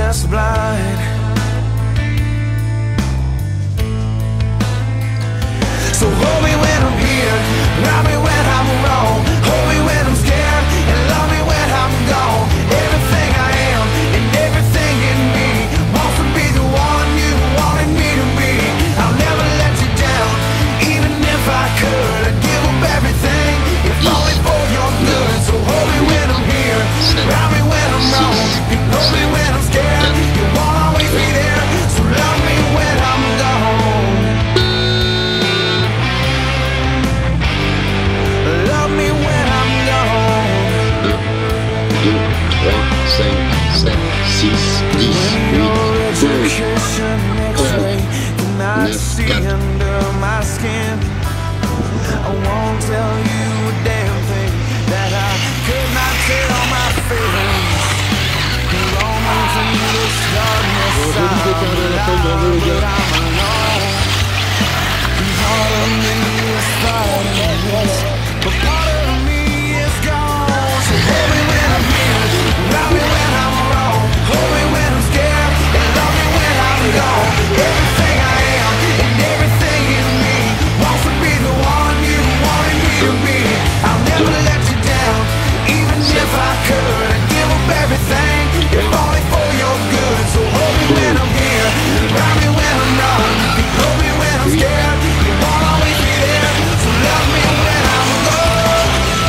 just blind. So hold me when I'm here, love me when I'm wrong. Hold me when I'm scared, and love me when I'm gone. Everything I am, and everything in me wants to be the one you wanted me to be. I'll never let you down, even if I could. I'd give up everything, if only for your good. So hold me when I'm here, love me when I'm wrong. Hold me when I'm scared, you won't always be there. So love me when I'm gone. Love me when I'm gone. 2, 3, 5, 7, 6, 10, 8, 9, 4, 3, 2, 1. I won't tell you a damn thing that I could not tell my feelings. Roaming through this darkness, I'm alive, but I'm alone. Part of me is fighting, but part of me is gone. So hold me when I'm here, love me when I'm wrong. Hold me when I'm scared, and love me when I'm gone. Everything I am, and everything in me wants to be the one you wanted me to be. I'll never let you down, even if I could. I'd give up everything, if only for your good. So hold me when I'm here, love me when I'm wrong. Hold me when I'm scared, you won't always be there. So love me when I'm gone.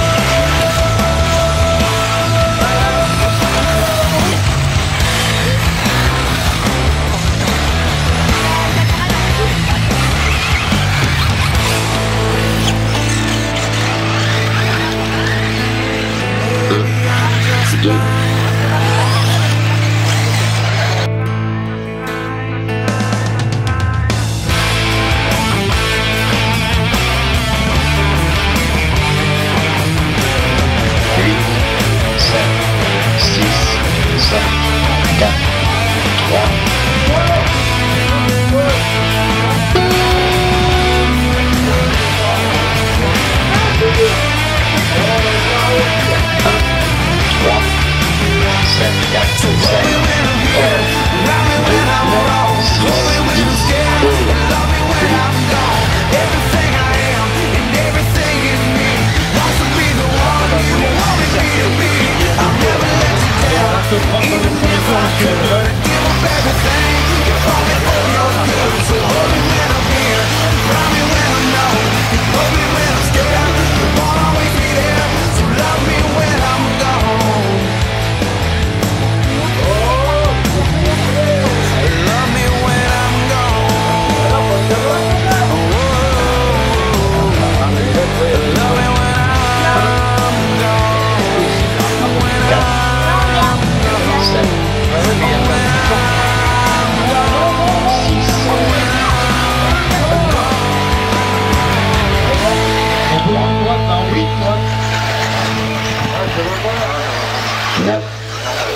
Neuf,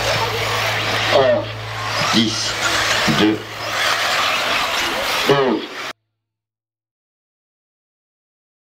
11, 10, 2, 11.